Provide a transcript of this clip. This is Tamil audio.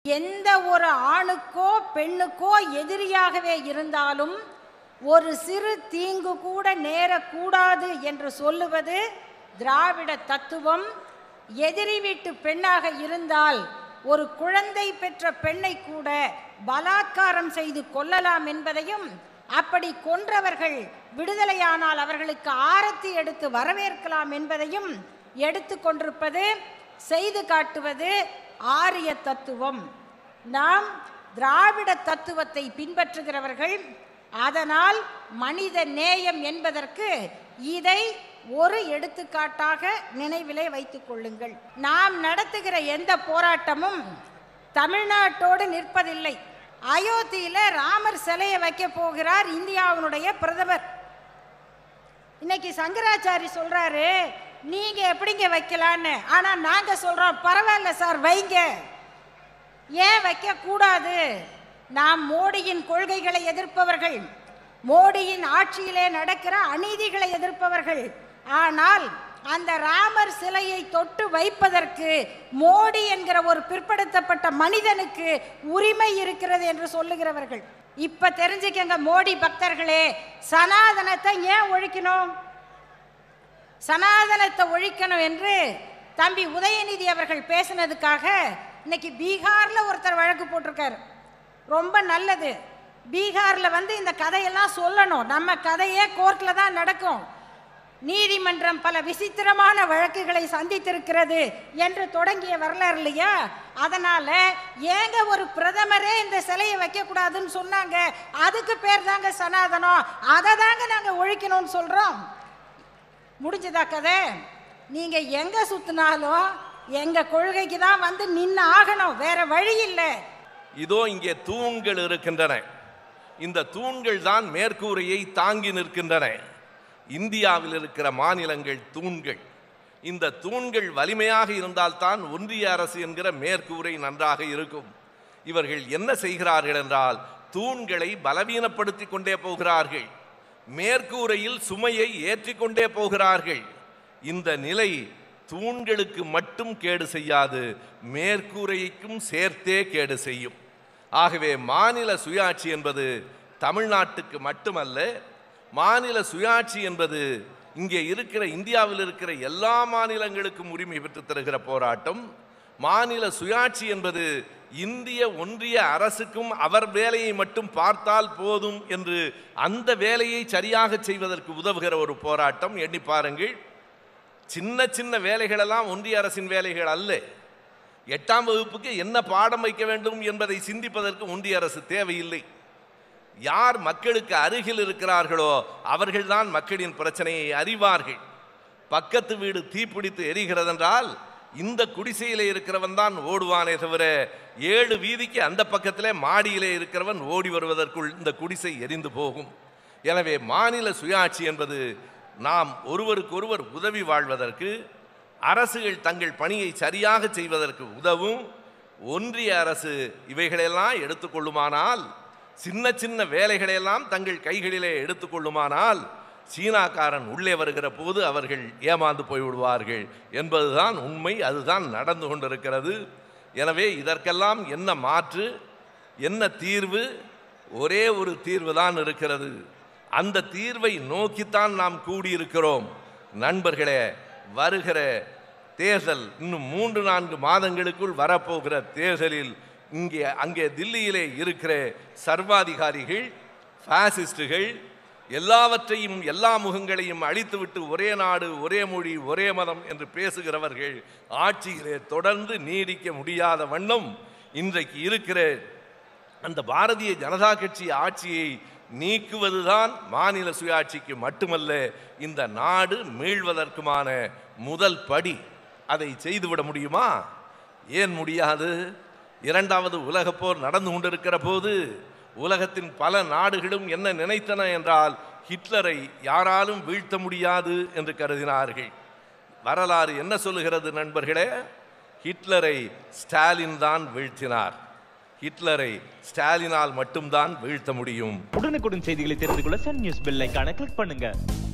எந்த ஒரு ஆணுக்கோ பெண்ணுக்கோ எதிரியாகவே இருந்தாலும் ஒரு சிறு தீங்கு கூட நேரக்கூடாது என்று சொல்லுவது திராவிட தத்துவம். எதிரி வீட்டு பெண்ணாக இருந்தால் ஒரு குழந்தை பெற்ற பெண்ணை கூட பலாத்காரம் செய்து கொல்லலாம் என்பதையும், அப்படி கொன்றவர்கள் விடுதலையானால் அவர்களுக்கு ஆரத்தி எடுத்து வரவேற்கலாம் என்பதையும் எடுத்து கொண்டிருப்பது, செய்து காட்டுவது ஆரிய தத்துவம். நாம் திராவிட தத்துவத்தை பின்பற்றுகிறவர்கள். அதனால் மனித நேயம் என்பதற்கு இதை ஒரு எடுத்துக்காட்டாக நினைவிலே வைத்துக் கொள்ளுங்கள். நாம் நடத்துகிற எந்த போராட்டமும் தமிழ்நாட்டோடு நிற்பதில்லை. அயோத்தியில ராமர் சிலையை வைக்க போகிறார் இந்தியாவினுடைய பிரதமர். இன்னைக்கு சங்கராச்சாரி சொல்றாரு, நீங்க எப்படிங்க வைக்கலான்னு. ஆனா நாங்க சொல்றோம், பரவாயில்ல சார் வைங்க. ஏன் வைக்க கூடாது? நாம் மோடியின் கொள்கைகளை எதிர்ப்பவர்கள், மோடியின் ஆட்சியிலே நடக்கிற அநீதிகளை எதிர்ப்பவர்கள். ஆனால் அந்த ராமர் சிலையை தொட்டு வைப்பதற்கு மோடி என்கிற ஒரு பிற்படுத்தப்பட்ட மனிதனுக்கு உரிமை இருக்கிறது என்று சொல்லுகிறவர்கள். இப்ப தெரிஞ்சுக்கங்க மோடி பக்தர்களே, சனாதனத்தை ஏன் ஒழிக்கணும்? சனாதனத்தை ஒழிக்கணும் என்று தம்பி உதயநிதி அவர்கள் பேசினதுக்காக இன்னைக்கு பீகார்ல ஒருத்தர் வழக்கு போட்டிருக்காரு. ரொம்ப நல்லது. பீகார்ல இந்த கதையெல்லாம் சொல்லணும். நம்ம கதையே கோர்ட்ல தான் நடக்கும். நீதிமன்றம் பல விசித்திரமான வழக்குகளை சந்தித்திருக்கிறது என்று தொடங்கிய வரலாறு இல்லையா? அதனால ஏங்க ஒரு பிரதமரே இந்த சிலையை வைக்க கூடாதுன்னு சொன்னாங்க. அதுக்கு பேர் தாங்க சனாதனம். அதை தாங்க நாங்க ஒழிக்கணும்னு சொல்றோம். முடிஞ்சதா கதை? நீங்க எங்க சுத்தினாலும் எங்க கொள்கைக்கு தான் நின்று ஆகணும். வேற வழி இல்லை. இதோ இங்கே தூண்கள் இருக்கின்றன. இந்த தூண்கள் தான் மேற்கூரையை தாங்கி நிற்கின்றன. இந்தியாவில் இருக்கிற மாநிலங்கள் தூண்கள். இந்த தூண்கள் வலிமையாக இருந்தால்தான் ஒன்றிய அரசு என்கிற மேற்கூரை நன்றாக இருக்கும். இவர்கள் என்ன செய்கிறார்கள் என்றால் தூண்களை பலவீனப்படுத்தி கொண்டே போகிறார்கள். மேற்கூரையில் சுமையை ஏற்றிக்கொண்டே போகிறார்கள். இந்த நிலை தூண்களுக்கு மட்டும் கேடு செய்யாது, மேற்கூரைக்கும் சேர்த்தே கேடு செய்யும். ஆகவே மாநில சுயாட்சி என்பது தமிழ்நாட்டுக்கு மட்டுமல்ல, மாநில சுயாட்சி என்பது இங்கே இருக்கிற இந்தியாவில் இருக்கிற எல்லா மாநிலங்களுக்கும் உரிமை பெற்று தருகிற போராட்டம். மாநில சுயாட்சி என்பது இந்திய ஒன்றிய அரசுக்கும் அவர் வேலையை மட்டும் பார்த்தால் போதும் என்று அந்த வேலையை சரியாக செய்வதற்கு உதவுகிற ஒரு போராட்டம். எண்ணி பாருங்கள், சின்ன சின்ன வேலைகளெல்லாம் ஒன்றிய அரசின் வேலைகள் அல்ல. 8ஆம் வகுப்புக்கு என்ன பாடம் வைக்க வேண்டும் என்பதை சிந்திப்பதற்கு ஒன்றிய அரசு தேவையில்லை. யார் மக்களுக்கு அருகில் இருக்கிறார்களோ அவர்கள்தான் மக்களின் பிரச்சனையை அறிவார்கள். பக்கத்து வீடு தீப்பிடித்து எரிகிறதென்றால் இந்த குடிசையிலே இருக்கிறவன் தான் ஓடுவானே தவிர 7 வீதிக்கு அந்த பக்கத்திலே மாடியிலே இருக்கிறவன் ஓடி வருவதற்குள் இந்த குடிசை எரிந்து போகும். எனவே மாநில சுயாட்சி என்பது நாம் ஒருவருக்கொருவர் உதவி வாழ்வதற்கு, அரசுகள் தங்கள் பணியை சரியாக செய்வதற்கு உதவும். ஒன்றிய அரசு இவைகளெல்லாம் எடுத்துக்கொள்ளுமானால், சின்ன சின்ன வேலைகளையெல்லாம் தங்கள் கைகளிலே எடுத்துக்கொள்ளுமானால், சீனாக்காரன் உள்ளே வருகிற போது அவர்கள் ஏமாந்து போய்விடுவார்கள் என்பதுதான் உண்மை. அதுதான் நடந்து கொண்டிருக்கிறது. எனவே இதற்கெல்லாம் என்ன மாற்று, என்ன தீர்வு? ஒரே ஒரு தீர்வு தான் இருக்கிறது. அந்த தீர்வை நோக்கித்தான் நாம் கூடியிருக்கிறோம். நண்பர்களே, வருகிற தேர்தல் இன்னும் 3-4 மாதங்களுக்குள் வரப்போகிற தேர்தலில் அங்கே தில்லியிலே இருக்கிற சர்வாதிகாரிகள், பாசிஸ்டுகள் எல்லாவற்றையும் எல்லா முகங்களையும் அழித்துவிட்டு ஒரே நாடு ஒரே மொழி ஒரே மதம் என்று பேசுகிறவர்கள் ஆட்சியிலே தொடர்ந்து நீடிக்க முடியாத வண்ணம் இன்றைக்கு இருக்கிற அந்த பாரதிய ஜனதா கட்சி ஆட்சியை நீக்குவதுதான் மாநில சுயாட்சிக்கு மட்டுமல்ல, இந்த நாடு மீள்வதற்குமான முதல் படி. அதை செய்துவிட முடியுமா? ஏன் முடியாது? 2வது உலகப் போர் நடந்து கொண்டிருக்கிற போது உலகத்தின் பல நாடுகளும் என்ன நினைத்தன என்றால் ஹிட்லரை யாராலும் வீழ்த்த முடியாது என்று கருதினார்கள். வரலாறு என்ன சொல்லுகிறது நண்பர்களே? ஹிட்லரை ஸ்டாலின் தான் வீழ்த்தினார். ஹிட்லரை ஸ்டாலினால் மட்டும்தான் வீழ்த்த முடியும். உடனுக்குடன் செய்திகளை தெரிந்து கொள்ள சன் நியூஸ் பெல் ஐகானை கிளிக் பண்ணுங்க.